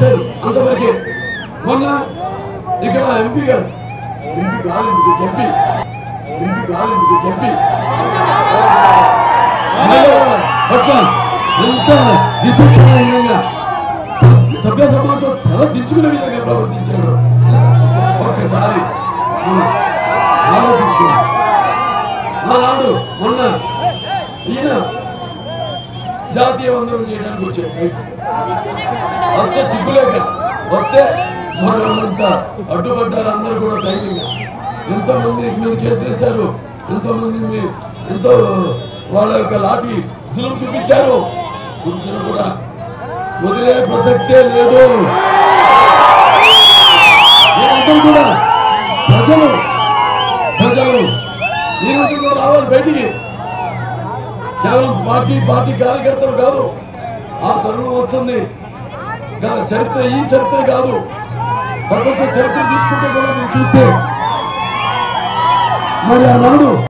చేశారు అంతవరకే. మొన్న ఇక్కడ ఎంపీ గారు ఎంపీ పట్ల ఎంత విచక్షణహీనంగా సభ్య సమాజం తల దించుకునే విధంగా ప్రవర్తించాడు. ఒక్కసారి ఆలోచించుకోండి. ఆనాడు మొన్న ఈయన జాతీయ వందనం చేయడానికి వచ్చాడు. వస్తే సిగ్గులేక వస్తే మనంతా అడ్డుపడ్డారు. అందరూ కూడా ధైర్యంగా ఎంతో మంది మీద కేసు వేశారు. ఎంతో వాళ్ళ యొక్క లాఠీ జులుం చూపించారు. చూపించిన కూడా వదిలే ప్రసక్తే లేదు. మీరందరూ కూడా ప్రజలు మీరందరూ కూడా రావాలి బయటికి. కేవలం పార్టీ కార్యకర్తలు కాదు. ఆ తరుణం వస్తుంది. చరిత్ర ఈ చరిత్ర కాదు, ప్రపంచ చరిత్ర తీసుకుంటే కూడా మీరు చూస్తే మరి ఆనాడు